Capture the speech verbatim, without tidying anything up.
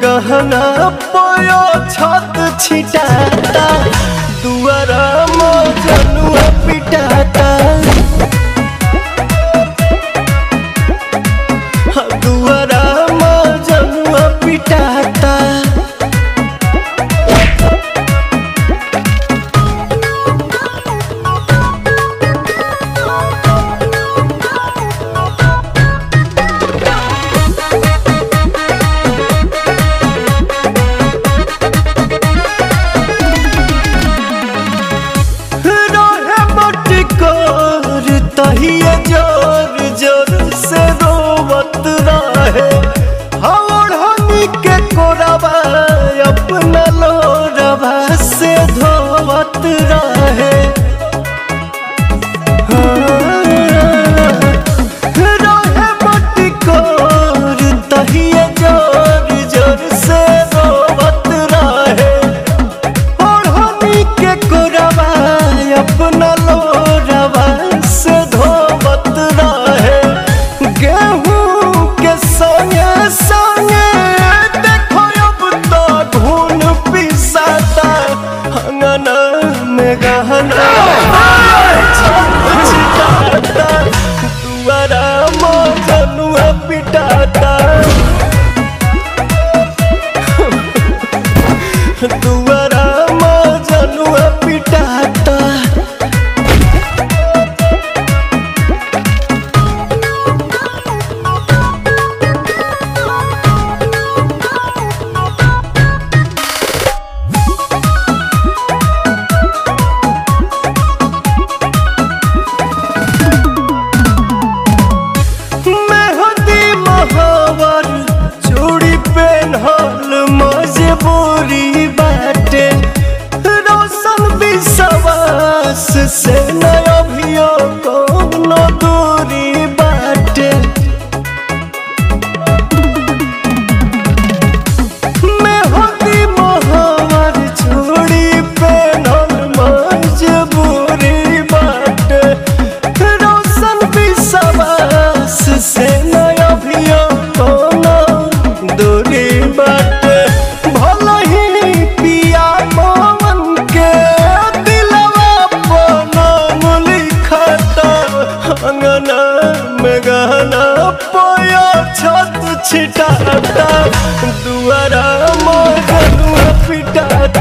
गहना पयो छत छिटाता दुआरा मजनुआ पिटाता दुआरा मजनुआ पिटाता तहिया जोर जोर से रोवत रहे हवड़नी के कोरबा अपना लोरबा से धोवत रहे रहे मटकोर तहिया जोर जोर से रोवत रहे हवड़नी के कोरबा अपना लोरबा गहना छिटाता दुआरा मजनुआ पिटाता दुआरा मजनुआ पिटाता मजबूरी बाटे रोशन विश्वास से नया अभियो कोनो दूरी बाटे मैं होती मोहवर चूड़ी पहनल मजबूरी बाटे रोशन विश्वास से नया अभियो कोनो दूरी बाटे गहना पयो छत छिटाता दुआरा मजनुआ पिटाता।